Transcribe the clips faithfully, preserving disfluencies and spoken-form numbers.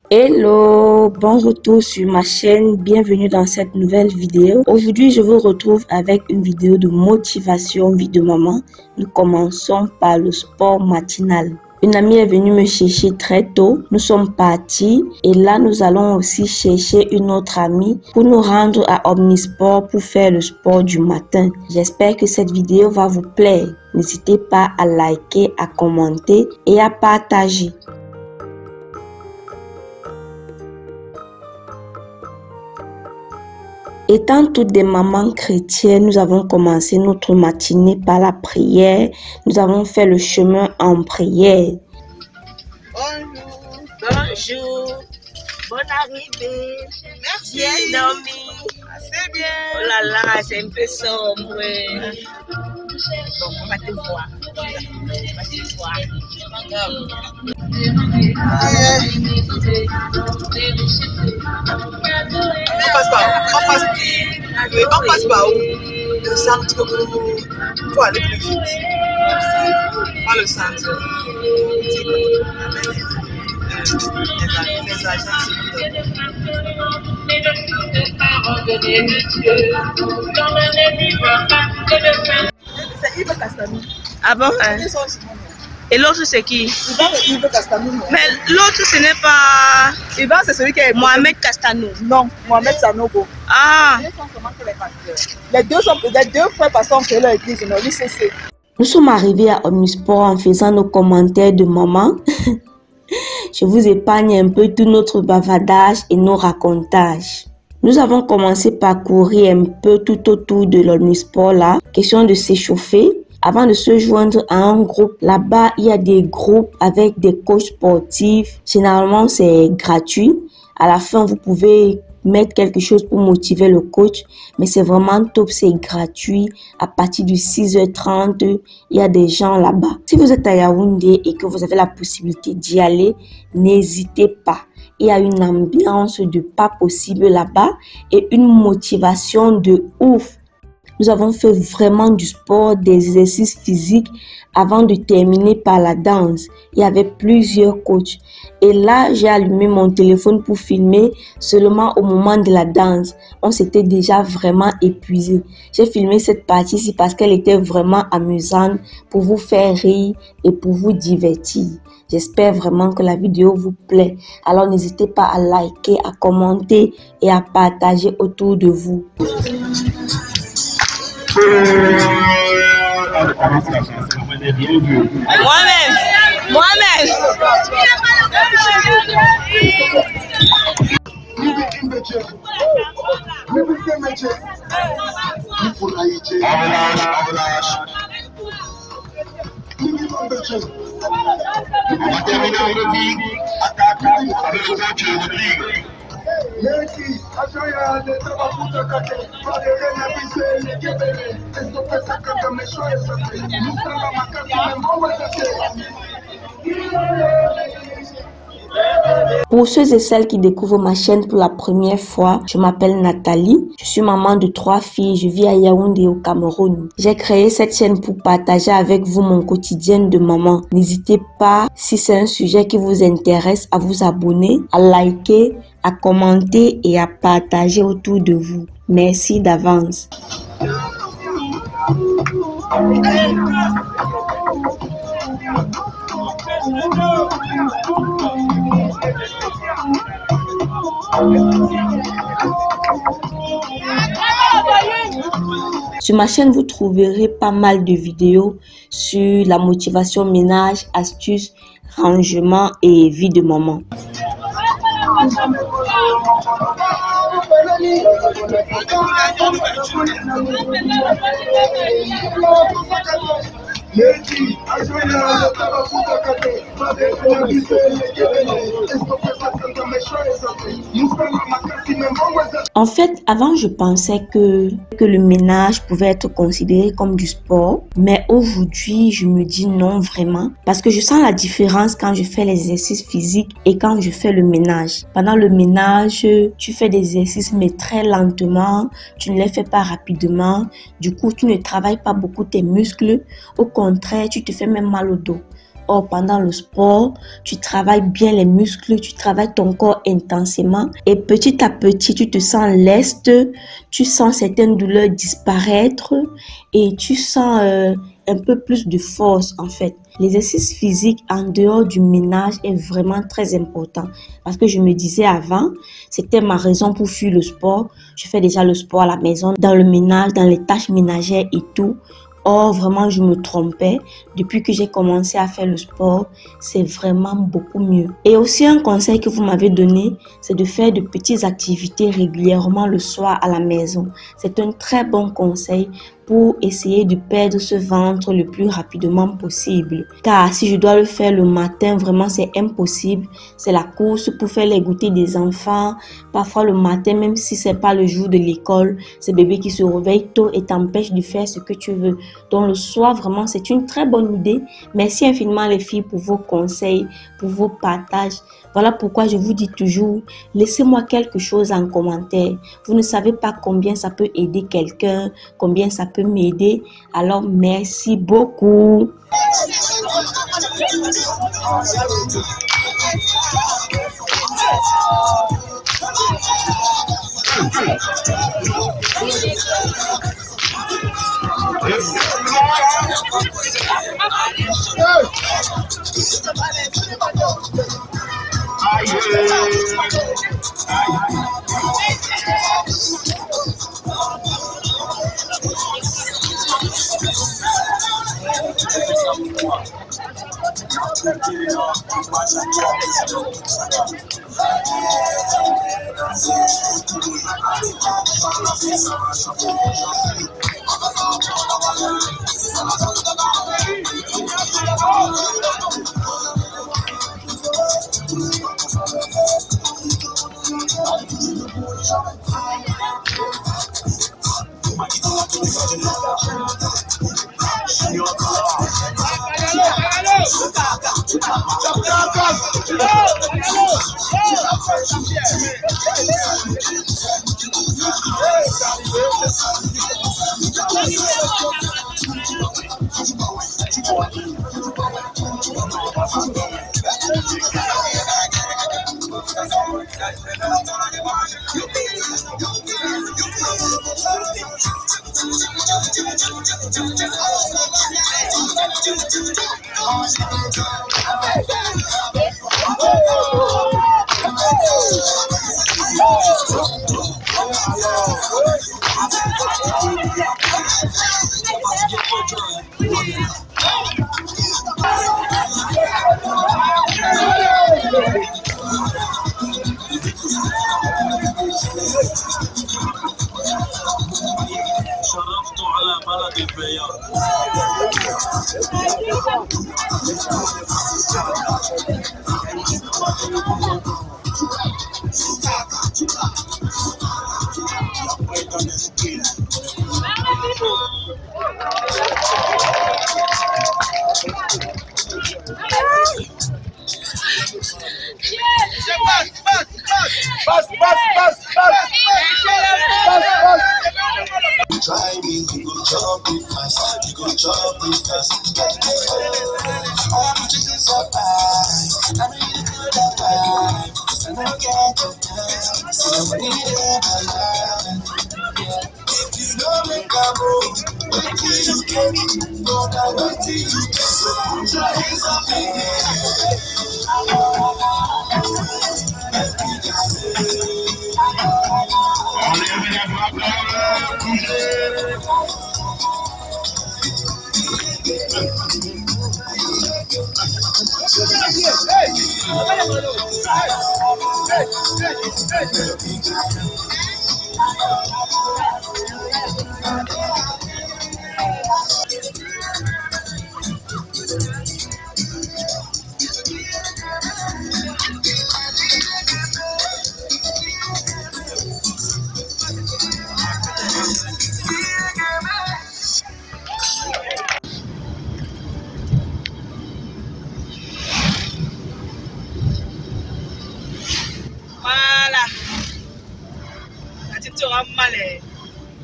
Hello, bon retour sur ma chaîne, bienvenue dans cette nouvelle vidéo. Aujourd'hui, je vous retrouve avec une vidéo de motivation vie de maman. Nous commençons par le sport matinal. Une amie est venue me chercher très tôt, nous sommes partis et là nous allons aussi chercher une autre amie pour nous rendre à Omnisport pour faire le sport du matin. J'espère que cette vidéo va vous plaire. N'hésitez pas à liker, à commenter et à partager. Étant toutes des mamans chrétiennes, nous avons commencé notre matinée par la prière. Nous avons fait le chemin en prière. Bonjour, bonjour, bonne arrivée. Merci. Bien dormi. C'est bien. Oh là là, c'est un peu sombre. Donc, on va te voir. On va te voir. On passe par où? On passe, oui, on passe par où? Le centre pour aller plus vite. Pas le centre. Les agences. C'est Yves Castanou. Ah bon? Hein? Et l'autre c'est qui? Yves Castanou. Mais l'autre ce n'est pas... Yves c'est celui qui est... Mohamed Castanou. Non, Mohamed Sanogo. Ah! Les deux sont les deux frères pasteurs ont créé leur église, non, l'U C C. Nous sommes arrivés à Omnisport en faisant nos commentaires de maman. Je vous épargne un peu tout notre bavardage et nos racontages. Nous avons commencé par courir un peu tout autour de l'Omnisport là. Question de s'échauffer. Avant de se joindre à un groupe, là-bas, il y a des groupes avec des coachs sportifs. Généralement, c'est gratuit. À la fin, vous pouvez mettre quelque chose pour motiver le coach. Mais c'est vraiment top, c'est gratuit. À partir de six heures trente, il y a des gens là-bas. Si vous êtes à Yaoundé et que vous avez la possibilité d'y aller, n'hésitez pas. Il y a une ambiance de pas possible là-bas et une motivation de ouf. Nous avons fait vraiment du sport, des exercices physiques avant de terminer par la danse. Il y avait plusieurs coachs. Et là, j'ai allumé mon téléphone pour filmer seulement au moment de la danse. On s'était déjà vraiment épuisé. J'ai filmé cette partie-ci parce qu'elle était vraiment amusante pour vous faire rire et pour vous divertir. J'espère vraiment que la vidéo vous plaît. Alors n'hésitez pas à liker, à commenter et à partager autour de vous. Moi-même, moi-même. On va terminer en revue. Attaque avec le match de ligue. Pour ceux et celles qui découvrent ma chaîne pour la première fois, je m'appelle Nathalie. Je suis maman de trois filles. Je vis à Yaoundé au Cameroun. J'ai créé cette chaîne pour partager avec vous mon quotidien de maman. N'hésitez pas, si c'est un sujet qui vous intéresse, à vous abonner, à liker, à commenter et à partager autour de vous. Merci d'avance. Sur ma chaîne, vous trouverez pas mal de vidéos sur la motivation ménage, astuces, rangement et vie de maman. En fait, avant, je pensais que, que le ménage pouvait être considéré comme du sport. Mais aujourd'hui, je me dis non vraiment. Parce que je sens la différence quand je fais les exercices physiques et quand je fais le ménage. Pendant le ménage, tu fais des exercices mais très lentement. Tu ne les fais pas rapidement. Du coup, tu ne travailles pas beaucoup tes muscles. Au contraire, tu te fais même mal au dos. Or, pendant le sport, tu travailles bien les muscles, tu travailles ton corps intensément et petit à petit, tu te sens leste, tu sens certaines douleurs disparaître et tu sens euh, un peu plus de force en fait. L'exercice physique en dehors du ménage est vraiment très important parce que je me disais avant, c'était ma raison pour fuir le sport. Je fais déjà le sport à la maison, dans le ménage, dans les tâches ménagères et tout. Or, vraiment, je me trompais. Depuis que j'ai commencé à faire le sport, c'est vraiment beaucoup mieux. Et aussi, un conseil que vous m'avez donné, c'est de faire de petites activités régulièrement le soir à la maison. C'est un très bon conseil pour essayer de perdre ce ventre le plus rapidement possible. Car si je dois le faire le matin, vraiment c'est impossible. C'est la course pour faire les goûters des enfants. Parfois le matin, même si c'est pas le jour de l'école, c'est bébé qui se réveille tôt et t'empêche de faire ce que tu veux. Donc le soir, vraiment, c'est une très bonne idée. Merci infiniment les filles pour vos conseils, pour vos partages. Voilà pourquoi je vous dis toujours, laissez-moi quelque chose en commentaire. Vous ne savez pas combien ça peut aider quelqu'un, combien ça peut m'aider. Alors, merci beaucoup.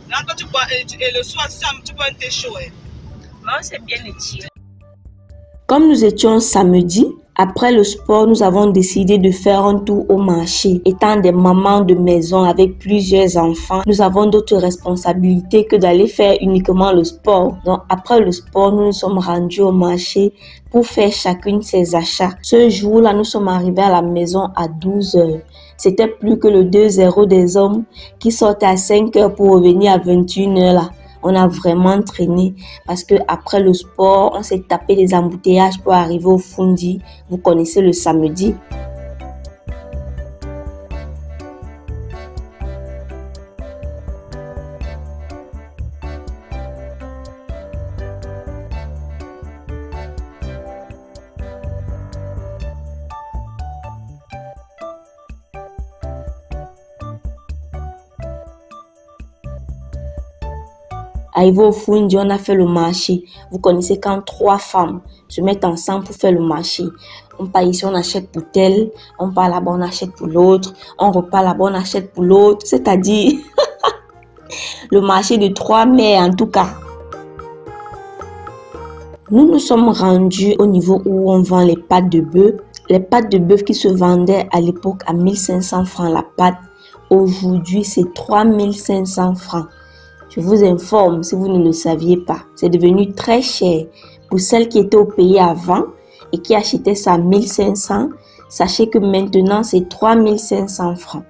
Et le soir, tu peux un thé chaud. Non, c'est bien étiré. Comme nous étions samedi, après le sport, nous avons décidé de faire un tour au marché. Étant des mamans de maison avec plusieurs enfants, nous avons d'autres responsabilités que d'aller faire uniquement le sport. Donc après le sport, nous nous sommes rendus au marché pour faire chacune ses achats. Ce jour-là, nous sommes arrivés à la maison à douze heures. C'était plus que le deux zéro des hommes qui sortaient à cinq heures pour revenir à vingt et une heures là. On a vraiment traîné parce que après le sport, on s'est tapé des embouteillages pour arriver au Fundi. Vous connaissez le samedi. Arrivé au Fundi, on a fait le marché. Vous connaissez quand trois femmes se mettent ensemble pour faire le marché. On part ici, on achète pour tel. On part là-bas, on achète pour l'autre. On repart là-bas, on achète pour l'autre. C'est-à-dire le marché de trois mères en tout cas. Nous nous sommes rendus au niveau où on vend les pâtes de bœuf. Les pâtes de bœuf qui se vendaient à l'époque à mille cinq cents francs la pâte. Aujourd'hui, c'est trois mille cinq cents francs. Je vous informe si vous ne le saviez pas. C'est devenu très cher. Pour celles qui étaient au pays avant et qui achetaient ça à mille cinq cents, sachez que maintenant c'est trois mille cinq cents francs.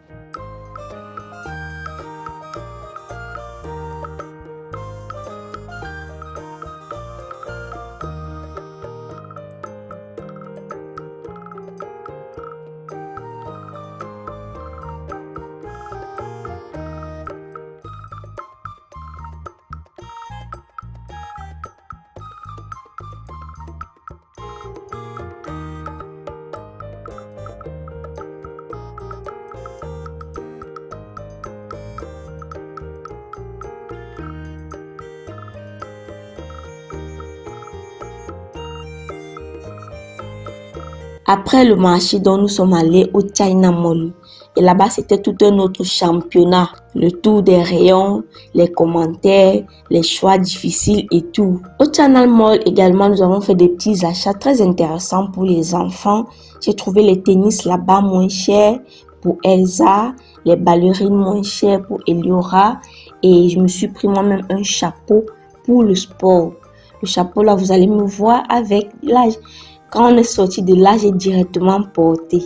Après le marché, dont nous sommes allés au China Mall. Et là-bas, c'était tout un autre championnat. Le tour des rayons, les commentaires, les choix difficiles et tout. Au China Mall également, nous avons fait des petits achats très intéressants pour les enfants. J'ai trouvé les tennis là-bas moins chers pour Elsa, les ballerines moins chères pour Eliora. Et je me suis pris moi-même un chapeau pour le sport. Le chapeau là, vous allez me voir avec l'âge. Quand on est sorti de là, j'ai directement porté.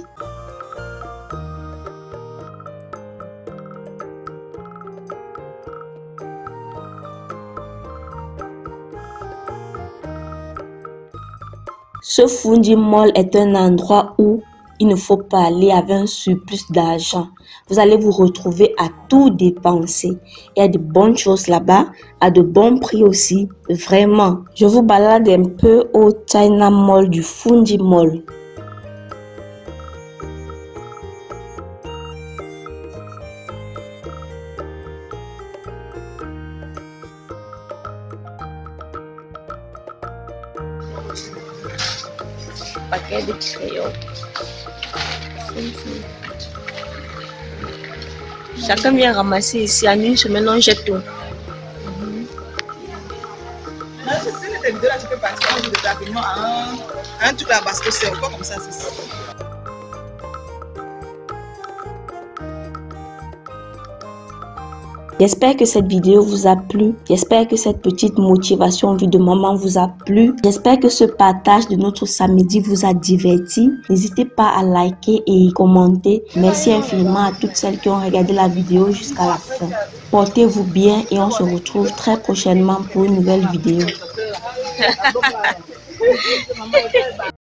Ce Fundi Mall est un endroit où il ne faut pas aller avec un surplus d'argent. Vous allez vous retrouver à tout dépenser. Il y a de bonnes choses là-bas, à de bons prix aussi. Vraiment, je vous balade un peu au China Mall du Fundi Mall. Paquet de crayons. Chacun vient ramasser ici. En une semaine, on jette tout. Cette vidéo-là, tu peux participer rapidement à un, un truc là parce que c'est encore comme ça, c'est ça. J'espère que cette vidéo vous a plu. J'espère que cette petite motivation vue de maman vous a plu. J'espère que ce partage de notre samedi vous a diverti. N'hésitez pas à liker et commenter. Merci infiniment à toutes celles qui ont regardé la vidéo jusqu'à la fin. Portez-vous bien et on se retrouve très prochainement pour une nouvelle vidéo.